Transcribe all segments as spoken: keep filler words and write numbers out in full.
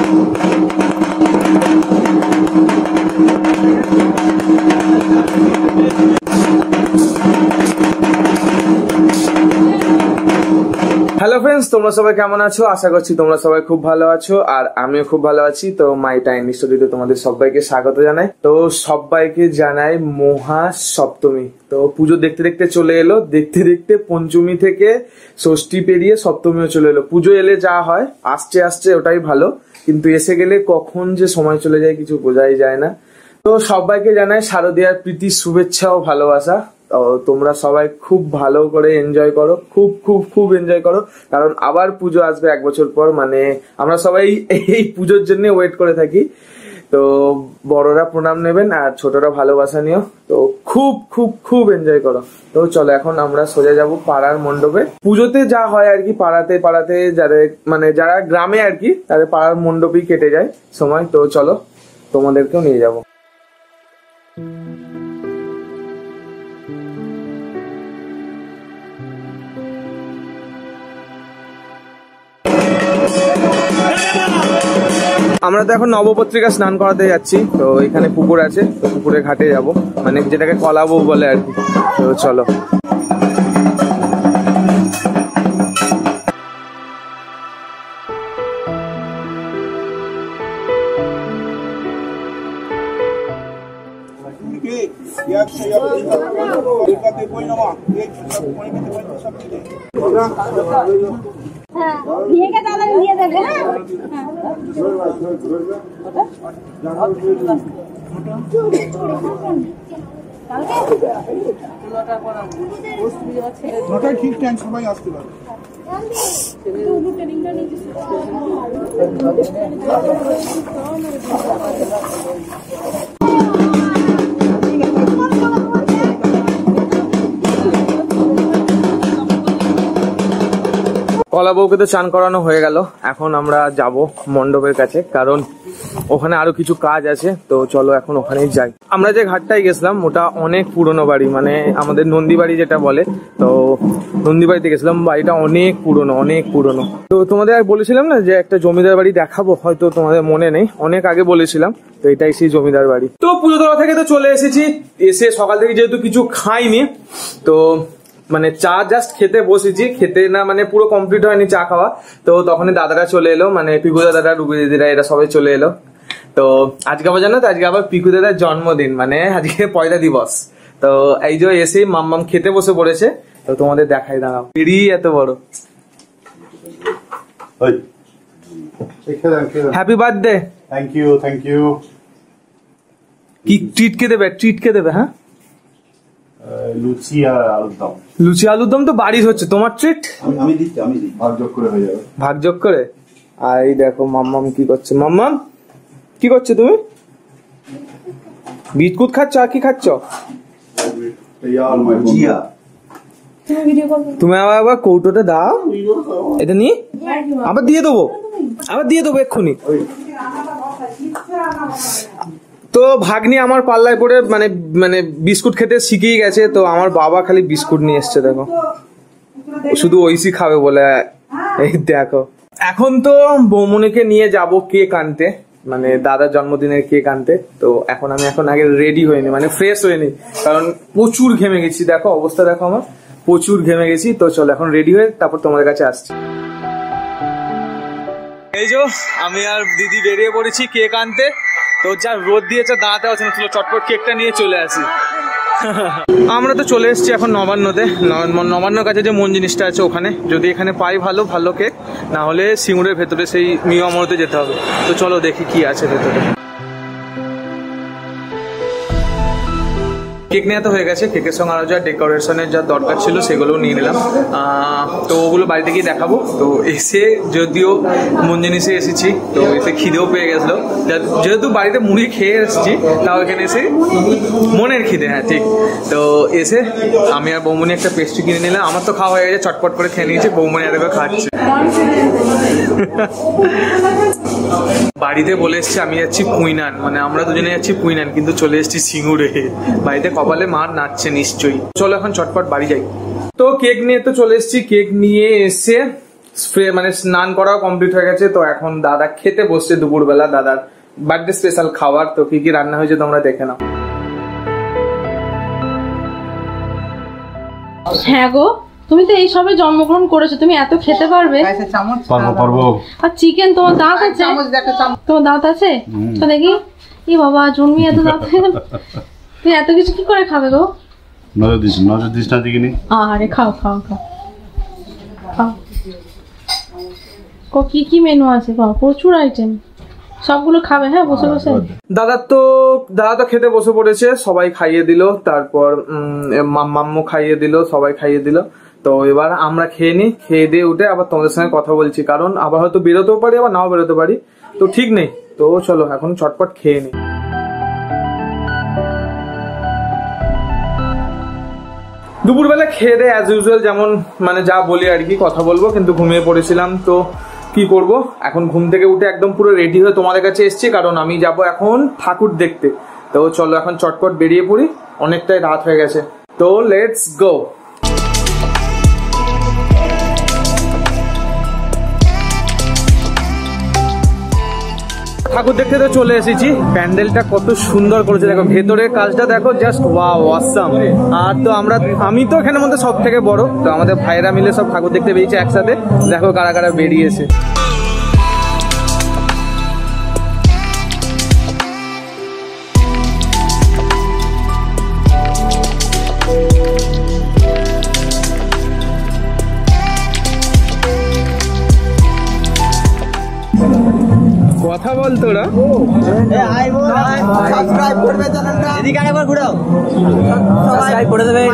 Hello friends, তোমরা সবাই কেমন আছো? আশা করছি তোমরা সবাই খুব ভালো আছো, আর আমিও খুব ভালো আছি। তো মাই টাইনি স্টোরিতে তোমাদের সবাইকে স্বাগত জানাই। তো সবাইকে জানাই মহা সপ্তমী। তো পুজো দেখতে দেখতে চলে এলো, দেখতে দেখতে পঞ্চমী থেকে ষষ্ঠী পেরিয়ে সপ্তমীও চলে এলো। পুজো এলে যা হয় আসছে আসছে ওটাই ভালো, কিন্তু এসে গেলে কখন যে সময় চলে যায় কিছু বোঝাই যায় না। তো সবাইকে জানাই শারদীয়ার প্রীতি, শুভেচ্ছা ও ভালোবাসা। তোমরা সবাই খুব ভালো করে এনজয় করো, খুব খুব খুব এনজয় করো, কারণ আবার পুজো আসবে এক বছর পর। মানে আমরা সবাই এই পুজোর জন্য ওয়েট করে থাকি। তো বড়রা প্রণাম নেবেন আর ছোটরা ভালোবাসা নিও। তো খুব খুব খুব এনজয় করো। তো চলো এখন আমরা সোজা যাব পাড়ার মণ্ডপে। পুজোতে যা হয় আর কি, পাড়াতে পাড়াতে যাদের মানে যারা গ্রামে আর কি, তাদের পাড়ার মণ্ডপেই কেটে যায় সময়। তো চলো তোমাদেরকেও নিয়ে যাবো। আমরা তো এখন নবপত্রিকা স্নান করাতে যাচ্ছি। তো এখানে পুকুর আছে, তো পুকুরে ঘাটে যাব, মানে যেটাকে কলাবো বলে আর কি। তো চলো। নিয়ে গে দাদা নিয়ে দেবে। হ্যাঁ নটায় ঠিক টাইম সবাই আসতে পারে। কলা বউকে তো চান করানো হয়ে গেল, এখন আমরা যাব মণ্ডপের কাছে, কারণ ওখানে আরো কিছু কাজ আছে। তো চলো এখন ওখানেই যাই। আমরা যে ঘাটটায় গেছিলাম ওটা অনেক পুরনো বাড়ি, মানে আমাদের নন্দী বাড়ি যেটা বলে। তো নন্দী বাড়িতে গেছিলাম, বাড়িটা অনেক পুরনো অনেক পুরনো। তো তোমাদের আর বলেছিলাম না যে একটা জমিদার বাড়ি দেখাবো, হয়তো তোমাদের মনে নেই, অনেক আগে বলেছিলাম। তো এটাই সেই জমিদার বাড়ি। তো পুজো দেওয়া থেকে তো চলে এসেছি, এসে সকাল থেকে যেহেতু কিছু খাইনি, তো মানে চা জাস্ট খেতে বসেছি, খেতে না মানে পুরো কমপ্লিট হয়নি চা খাওয়া। তো তখনই দাদারা চলে এলো, মানে পিকু দাদারা, রুবি দিদিরা, এরা সবাই চলে এলো। তো আজকে আবার জানো তো, আজকে আবার পিকু দাদার জন্মদিন, মানে আজকে পয়লা দিবস। তো এই যে এসে মাম্মাম খেতে বসে পড়েছে। তো তোমাদের দেখাই, দাঁড়াও, এরই এত বড়। Happy birthday. Thank you thank you. কি ট্রিট কে দেবে? ট্রিট কে দেবে? হ্যাঁ, লুচি আর আলুর দম। লুচি আলুর দম তো বাড়ির হচ্ছে, তোমার ট্রিট আমি দিচ্ছি, আমি দিই, ভাগ যোগ করে হয়ে যাবে। ভাগ যোগ করে। আর এই দেখো মাম্মাম কি করছে। মাম্মাম কি করছো তুমি? বিস্কুট খাচ্ছ আর কি খাচ্ছ? তুমি আবার আবার কৌটোটা দাও, এটা নিয়ে আবার দিয়ে দেবো, আবার দিয়ে দেবো এক্ষুনি। তো ভাগ্নি আমার পাল্লায় পড়ে মানে মানে বিস্কুট খেতে শিখিয়ে গেছে। তো আমার বাবা খালি বিস্কুট নিয়ে এসছে, দেখো, শুধু ওইসি খাবে বলে। এই দেখো, এখন তো বৌমনিকে নিয়ে যাব কেক আনতে, মানে দাদার জন্মদিনের কেক আনতে। তো এখন আমি এখন আগে রেডি হইনি, মানে ফ্রেশ হইনি, কারণ প্রচুর ঘেমে গেছি। দেখো অবস্থা দেখো আমার, প্রচুর ঘেমে গেছি। তো চলো এখন রেডি হয়ে তারপর তোমাদের কাছে আসছি। এই যে আমি আর দিদি বেরিয়ে পড়েছি কেক আনতে। তো যা রোদ দিয়েছে দাঁড়াতে হচ্ছে না, চলো চটপট কেকটা নিয়ে চলে আসি। আমরা তো চলে এসেছি এখন নবান্নতে। নবান্নর কাছে যে মন জিনিসটা আছে ওখানে, যদি এখানে পাই ভালো ভালো কেক, না হলে সিঙ্গুরের ভেতরে সেই মিও আমরতে যেতে হবে। তো চলো দেখি কি আছে ভেতরে। কেক নেওয়া তো হয়ে গেছে, কেকের সঙ্গে আরো যা ডেকোরেশনের যা দরকার ছিল সেগুলো নিয়ে নিলাম। তো ওগুলো বাড়িতে গিয়ে দেখাবো। তো এসে যদিও মন জিনিসে এসেছি, তো এসে খিদেও পেয়ে গেছিলো, যেহেতু বাড়িতে মুড়ি খেয়ে এসেছি, তাও এখানে এসে মনের খিদে। হ্যাঁ ঠিক। তো এসে আমি আর বৌমনি একটা পেস্ট্রি কিনে নিলাম। আমার তো খাওয়া হয়ে গেছে, চটপট করে খেয়ে নিয়েছি, বৌমনি আর একবার খাচ্ছে। বাড়িতে বলে এসছি আমি যাচ্ছি কুইনান, মানে আমরা দুজনে যাচ্ছি কুইনান, কিন্তু চলে এসছি সিঙ্গুরে। বাড়িতে কপালে মার নাচছে নিশ্চয়ই। চলো এখন চটপট বাড়ি যাই। তো কেক নিয়ে তো চলে এসছি, কেক নিয়ে এসে মানে স্নান করাও কমপ্লিট হয়ে গেছে। তো এখন দাদা খেতে বসছে দুপুরবেলা, দাদার বার্থডে স্পেশাল খাবার। তো কি কি রান্না হয়েছে তোমরা দেখে নাও। হ্যাঁ গো, তুমি তো এই সবে জন্মগ্রহণ করেছো, তুমি এত খেতে পারবে? পারবো পারবো। আর চিকেন, তোমার দাঁত আছে? তোমার দাঁত আছে তো দেখি। ই বাবা, জন্মি এত দাঁত, তুমি এত কিছু কি করে খাবে গো? নজর দিস নজর দিস না দেখিনি। আরে খাও খাও খাও খাও। কো কি কি মেনু আছে? বাবা প্রচুর আইটেম, সবগুলো খাবে? হ্যাঁ বসে বসে। দাদা তো দাদা তো খেতে বসে পড়েছে, সবাই খাইয়ে দিল, তারপর মাম্মু খাইয়ে দিল, সবাই খাইয়ে দিল। তো এবার আমরা খেয়ে নিই, খেয়ে দিয়ে উঠে আবার তোমাদের সঙ্গে কথা বলছি, কারণ আবার হয়তো বেরোতেও পারি আবার নাও বেরোতে পারি, তো ঠিক নেই। তো চলো এখন চটপট খেয়ে নিই। দুপুরবেলা খেয়ে দেয় অ্যাজ ইউজুয়াল, যেমন মানে যা বলি আর কি, কথা বলবো, কিন্তু ঘুমিয়ে পড়েছিলাম। তো কি করব, এখন ঘুম থেকে উঠে একদম পুরো রেডি হয়ে তোমাদের কাছে এসেছি, কারণ আমি যাব এখন ঠাকুর দেখতে। তো চলো এখন চটপট বেরিয়ে পড়ি, অনেকটাই রাত হয়ে গেছে। তো লেটস গো। ঠাকুর দেখতে তো চলে এসেছি। প্যান্ডেলটা কত সুন্দর করেছে দেখো, ভেতরের কাজটা দেখো, জাস্ট ওয়াও অসাম। আর তো আমরা আমি তো এখানের মধ্যে সব থেকে বড়, তো আমাদের ভাইরা মিলে সব ঠাকুর দেখতে বেরিয়েছে একসাথে। দেখো কারা কারা বেরিয়েছে। কথা বল তোরা। সাবস্ক্রাইব করবে চ্যানেলটা, এদিকে আরেকবার ঘুরাও, সাবস্ক্রাইব করে দেবে।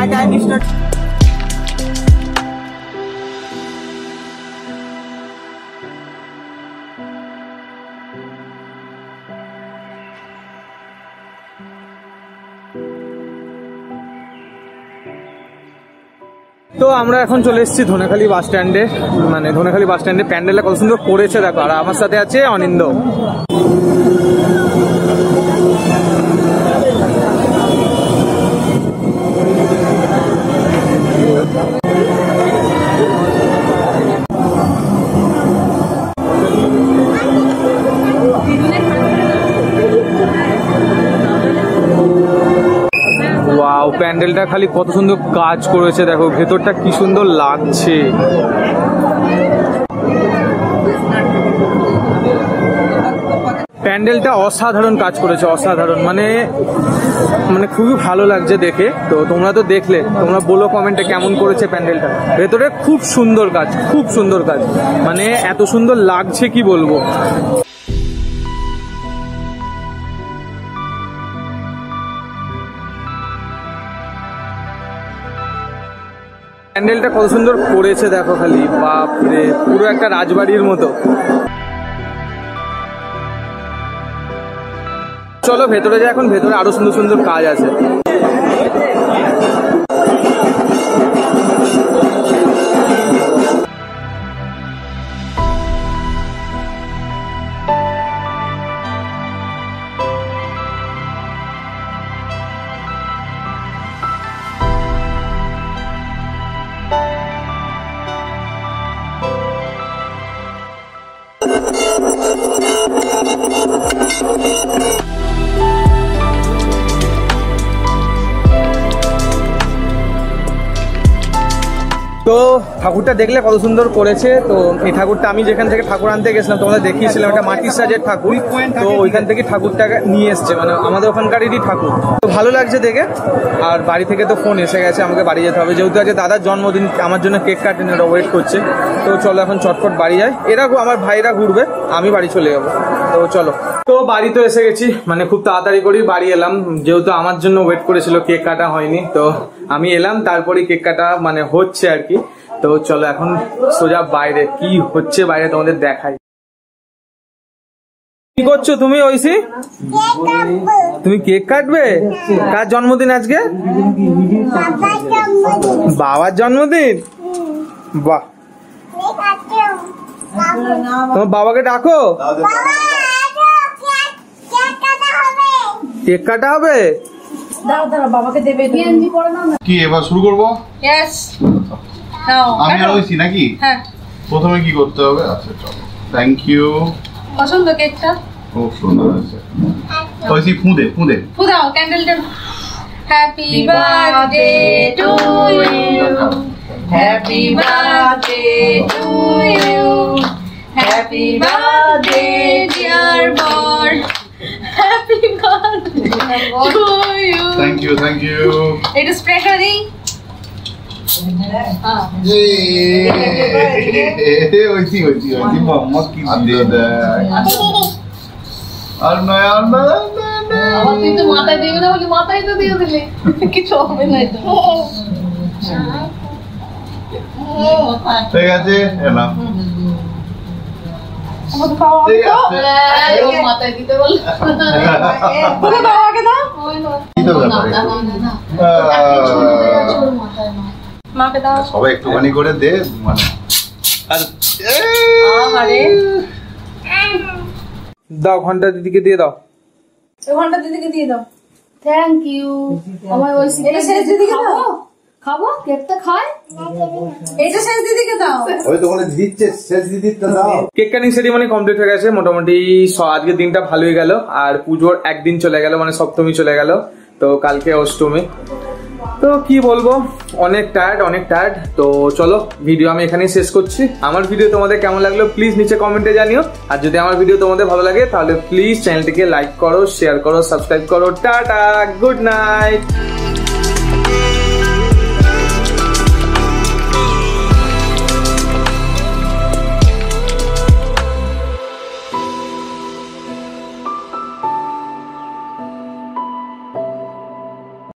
তো আমরা এখন চলে এসেছি ধনেখালি বাস স্ট্যান্ডে, মানে ধনেখালি বাস স্ট্যান্ডে প্যান্ডেলটা কত সুন্দর করেছে দেখো। আর আমার সাথে আছে অনিন্দ। ওয়াও, প্যান্ডেলটা খালি কত সুন্দর কাজ করেছে দেখো, ভেতরটা কি সুন্দর লাগছে। প্যান্ডেলটা অসাধারণ কাজ করেছে, অসাধারণ, মানে মানে খুবই ভালো লাগছে দেখে। তো তোমরা তো দেখলে, তোমরা বলো কমেন্টে কেমন করেছে প্যান্ডেলটা। ভেতরে খুব সুন্দর কাজ, খুব সুন্দর কাজ, মানে এত সুন্দর লাগছে কি বলবো। প্যান্ডেলটা কত সুন্দর করেছে দেখো খালি, বাপরে, পুরো একটা রাজবাড়ির মতো। চলো ভেতরে যাই এখন, ভেতরে আরো সুন্দর সুন্দর কাজ আছে। তো ঠাকুরটা দেখলে কত সুন্দর করেছে। তো এই ঠাকুরটা আমি যেখান থেকে ঠাকুর আনতে গেছিলাম তোমাদের দেখিয়েছিলাম, একটা মাটির সাজের ঠাকুর। তো ওইখান থেকে ঠাকুরটা নিয়ে এসছে, মানে আমাদের ওখানকারই ঠাকুর। তো ভালো লাগছে দেখে। আর বাড়ি থেকে তো ফোন এসে গেছে, আমাকে বাড়ি যেতে হবে, যেহেতু আজকে দাদার জন্মদিন, আমার জন্য কেক কাটেন, ওরা ওয়েট করছে। তো চলো এখন চটপট বাড়ি যাই। এরা আমার ভাইরা ঘুরবে, আমি বাড়ি চলে যাবো। তো চলো। তো বাড়ি তো এসে গেছি, মানে খুব তাড়াতাড়ি করেই বাড়ি এলাম, যেহেতু আমার জন্য ওয়েট করেছিল, কেক কাটা হয়নি। তো আমি এলাম, তারপরে কেক কাটা মানে হচ্ছে আর কি। তো চলো এখন সোজা বাইরে কি হচ্ছে বাইরে তোমাদের দেখাই। কি করছো তুমি ঐশী? তুমি কেক কাটবে? কার জন্মদিন আজকে? বাবার জন্মদিন। বাহ, তোমার বাবাকে ডাকো, কেক কাটা হবে। কি এবার শুরু করবো? আমি আর ঐশী নাকি? হ্যাঁ প্রথমে কি করতে হবে? আচ্ছা চলো, থ্যাংক ইউ। পছন্দ কেকটা? খুব সুন্দর হয়েছে। ওইসি ফুঁদে ফুঁদে ফুদাও ক্যান্ডেলটা। Happy birthday to you, happy birthday to you, happy birthday dear বর, happy birthday to you. Thank you thank you. এটা স্প্রে করে দিই। ওইসি ওইসি ওইসি মাম্মা কি দিয়ে দেয়। আর নয় আর নয় আবার তুই তো মাথায় দিবি না বলি মাথায় তো দিয়ে দিলে কিছু হবে না। এটা ঠিক আছে এলাম। আমাকে খাওয়া ঠিক আছে। মাথায় দিতে বল। তোকে দাও আগে দাও। কি তো ব্যাপার? মাকে দাও। সবাই একটুখানি করে দে মানে। আরে দাও ঘন্টা দিদিকে দিয়ে দাও। ওখানটা দিদিকে দিয়ে দাও। Thank you. আমার ওই এটা শেষ দিদিকে দাও। খাবো কেকটা খাই। এটা শেষ দিদিকে দাও। ওই তো ওখানে দিচ্ছে, শেষ দিদিটা দাও। কেক কাটিং সেরিমনি কমপ্লিট হয়ে গেছে মোটামুটি। স- আজকের দিনটা ভালোই গেল, আর পুজোর একদিন চলে গেল, মানে সপ্তমী চলে গেল, তো কালকে অষ্টমী। তো কি বলবো, অনেক টায়ার্ড অনেক টায়ার্ড। তো চলো ভিডিও আমি এখানেই শেষ করছি। আমার ভিডিও তোমাদের কেমন লাগলো প্লিজ নিচে কমেন্টে জানিও। আর যদি আমার ভিডিও তোমাদের ভালো লাগে তাহলে প্লিজ চ্যানেলটিকে লাইক করো, শেয়ার করো, সাবস্ক্রাইব করো। Tata, good night.